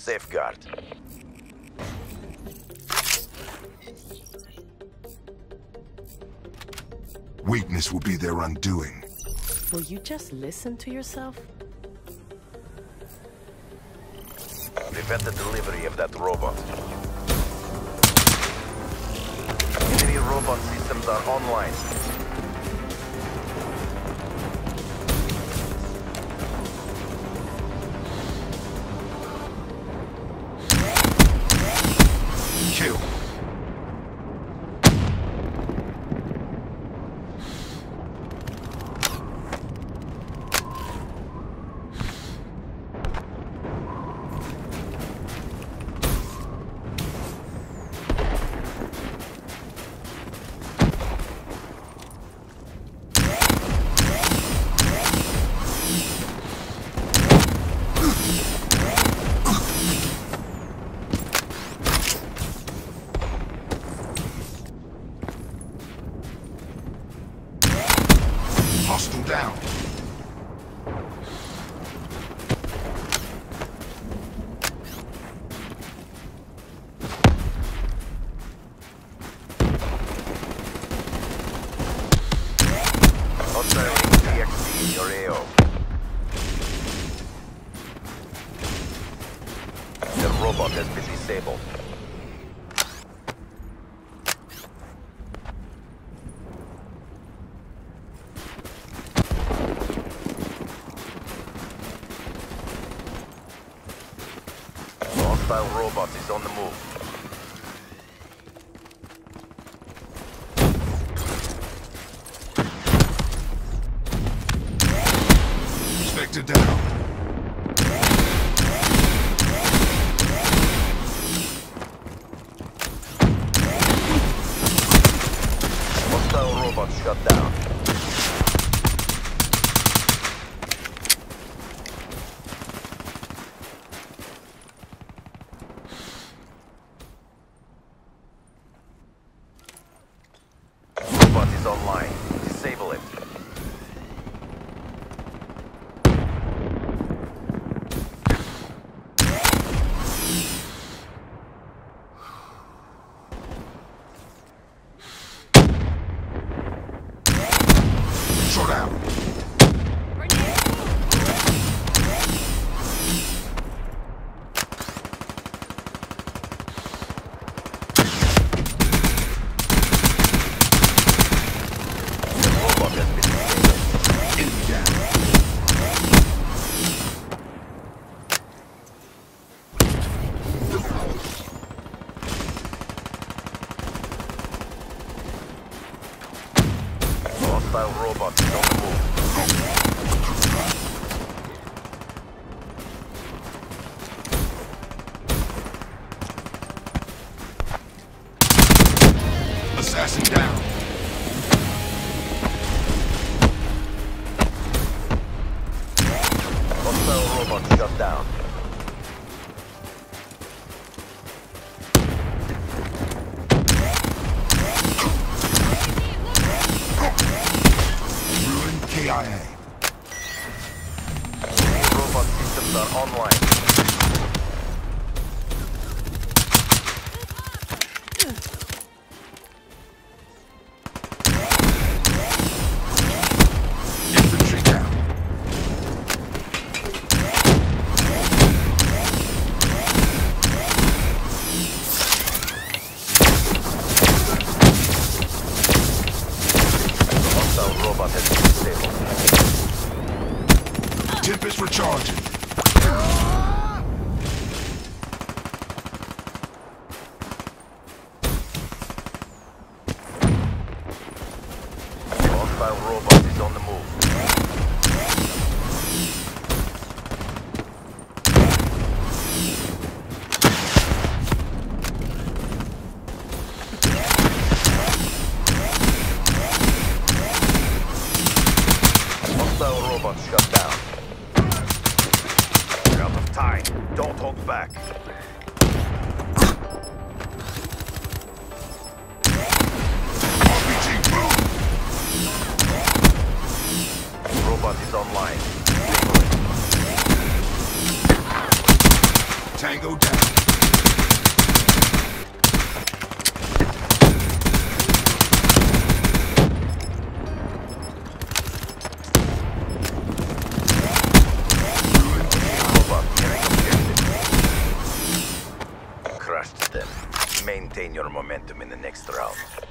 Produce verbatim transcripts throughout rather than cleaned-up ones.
safeguard. Weakness will be their undoing. Will you just listen to yourself? Prevent the delivery of that robot. Enemy robot systems are online. Kill. Hostile down. Hostile D X C in your A O. The robot has been disabled. Hostile robot is on the move. Spectre down. Hostile robot shut down. Robot is online. Disable it. Shut out. The robot has been disabled. Enemy down. Hostile robot is on the move. Assassin down. Hostile robot shut down. Ruin K I A. Robot systems are online. Infantry down. Hostile robot has been disabled. Tempest recharging. Hostile robot is on the move. Hostile robot shut down. We're out of time. Don't hold back. R P G move. Robot is online. Tango down. Robot nearing objective. Crushed them. Maintain your momentum in the next round.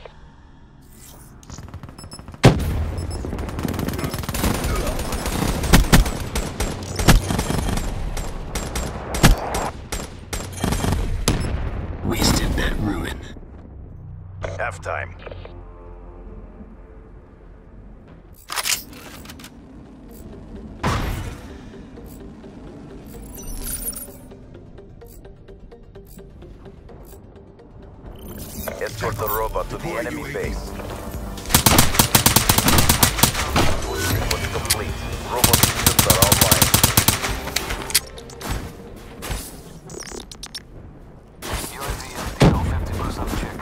Wasted that ruin. Halftime. Escort the robot to the Deploy enemy U A V. base. Sequence complete. Robot systems are online. U A V is below fifty percent check.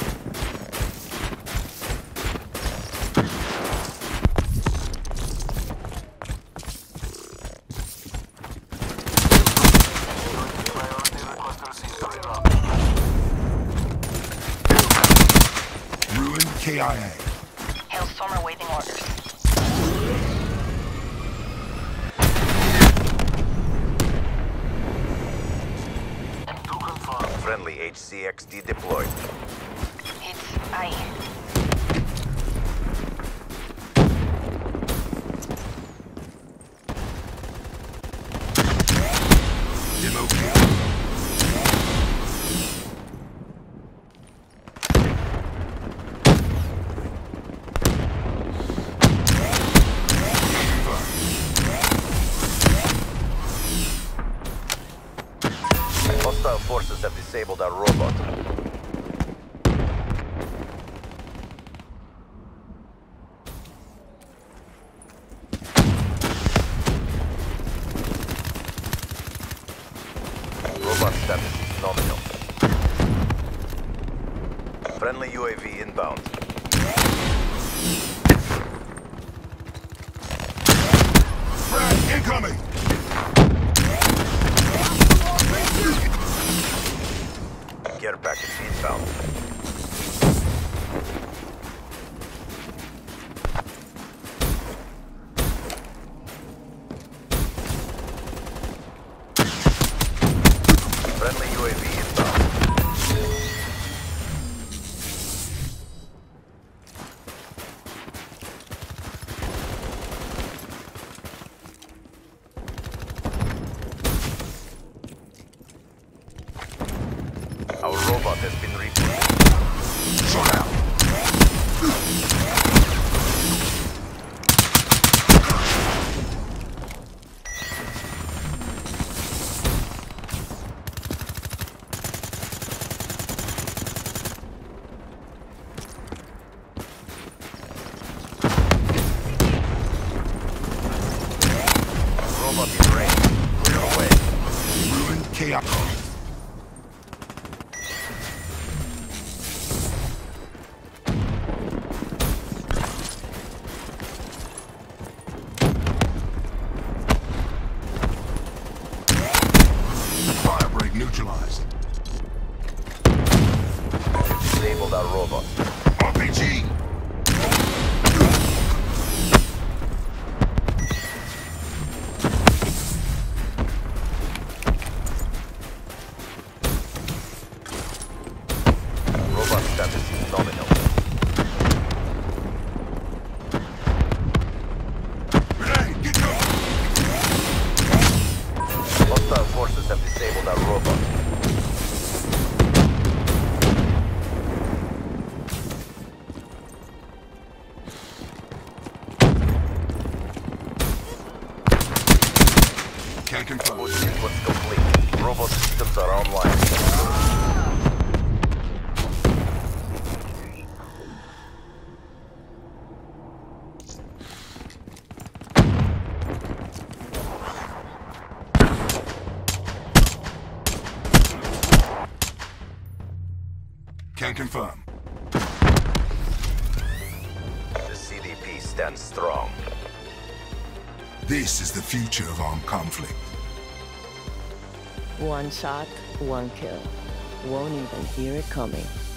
Priority request received. Hurry up. Ruined K I A. Hailstorm awaiting orders. To confirm. Friendly H C X D deployed. It's I. Demo kill. Hostile forces have disabled our robot. Robot status is nominal. Friendly U A V inbound. Frag incoming. Care package inbound. Friendly U A V inbound. Our robot has been rebooted. Shut out. Robot in range. Clear away. Ruined K I A. Fire break neutralized. Disabled our robot. R P G. Robot status is nominal. Grenade, get going. Hostile forces have disabled our robot. Can't confirm. Boot sequence complete. Robot systems are online. Can confirm. The C D P stands strong. This is the future of armed conflict. One shot, one kill. Won't even hear it coming.